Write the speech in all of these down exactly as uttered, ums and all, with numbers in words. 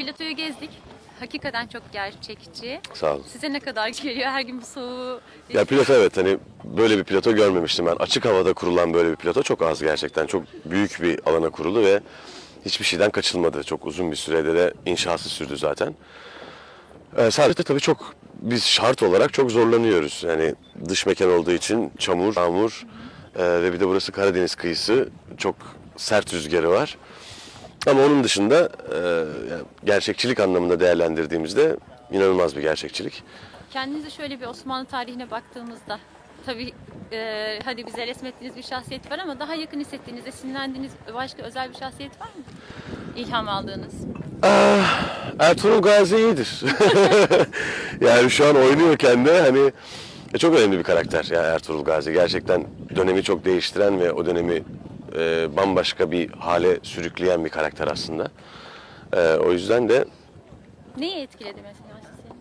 Platoyu gezdik. Hakikaten çok gerçekçi. Sağ olun. Size ne kadar geliyor her gün bu soğuğu? Ya plato, evet, hani böyle bir plato görmemiştim ben. Açık havada kurulan böyle bir plato çok az gerçekten. Çok büyük bir alana kurulu ve hiçbir şeyden kaçılmadı. Çok uzun bir sürede de inşası sürdü zaten. Ee, sadece tabii çok biz şart olarak çok zorlanıyoruz. Yani dış mekan olduğu için çamur, yağmur e, ve bir de burası Karadeniz kıyısı. Çok sert rüzgarı var. Ama onun dışında e, yani gerçekçilik anlamında değerlendirdiğimizde inanılmaz bir gerçekçilik. Kendinize şöyle bir Osmanlı tarihine baktığımızda, tabii e, hadi bize resmettiğiniz bir şahsiyet var ama daha yakın hissettiğiniz, esinlendiğiniz başka özel bir şahsiyet var mı? İlham aldığınız. Ah, Ertuğrul Gazi iyidir. Yani şu an oynuyorken de hani e, çok önemli bir karakter ya Ertuğrul Gazi. Gerçekten dönemi çok değiştiren ve o dönemi e, bambaşka bir hale sürükleyen bir karakter aslında. E, o yüzden de Neyi etkiledi mesela sizi?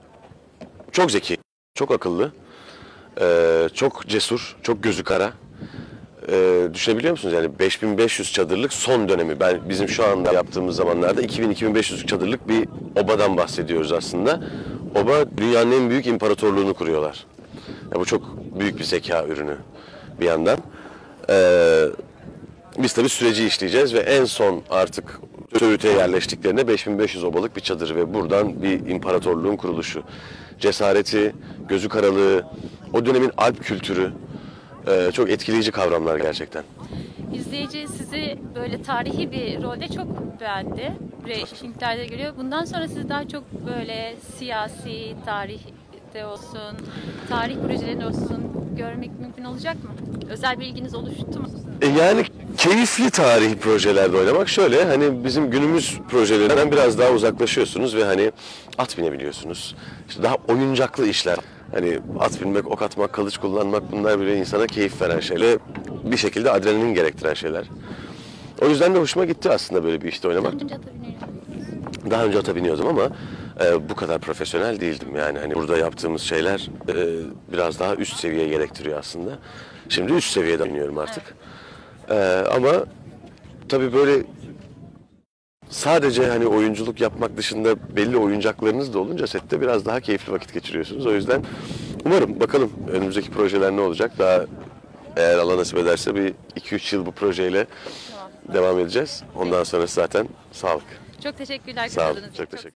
çok zeki, çok akıllı, e, çok cesur, çok gözü kara. E, düşünebiliyor musunuz? Yani beş bin beş yüz çadırlık son dönemi. Ben bizim şu anda yaptığımız zamanlarda iki bin iki bin beş yüz çadırlık bir obadan bahsediyoruz aslında. Oba dünyanın en büyük imparatorluğunu kuruyorlar. Ya bu çok büyük bir zeka ürünü bir yandan. E, biz tabii süreci işleyeceğiz ve en son artık Söğüt'e yerleştiklerinde beş bin beş yüz obalık bir çadır ve buradan bir imparatorluğun kuruluşu. Cesareti, gözü karalığı, o dönemin Alp kültürü e, çok etkileyici kavramlar gerçekten. İzleyici sizi böyle tarihi bir rolde çok beğendi. Reytinglerde görüyor. Bundan sonra sizi daha çok böyle siyasi, tarihte olsun, tarih projelerinde olsun görmek mümkün olacak mı? Özel bir ilginiz oluştu mu? E yani keyifli tarihi projelerde oynamak şöyle, hani bizim günümüz projelerinden biraz daha uzaklaşıyorsunuz ve hani at binebiliyorsunuz. İşte daha oyuncaklı işler. Hani at binmek, ok atmak, kılıç kullanmak, bunlar bile insana keyif veren şeyler. Bir şekilde adrenalin gerektiren şeyler. O yüzden de hoşuma gitti aslında böyle bir işte oynamak. Önce ata biniyorum. Daha önce ata biniyordum ama e, bu kadar profesyonel değildim. Yani hani burada yaptığımız şeyler e, biraz daha üst seviye gerektiriyor aslında. Şimdi üst seviyede biniyorum artık. E, ama tabii böyle sadece hani oyunculuk yapmak dışında belli oyuncaklarınız da olunca sette biraz daha keyifli vakit geçiriyorsunuz. O yüzden umarım bakalım önümüzdeki projeler ne olacak. Daha eğer Allah nasip ederse bir iki üç yıl bu projeyle Tamam. devam edeceğiz. Ondan sonrası zaten sağlık. Çok teşekkürler. Sağ olun. katıldığınız için. Çok teşekkür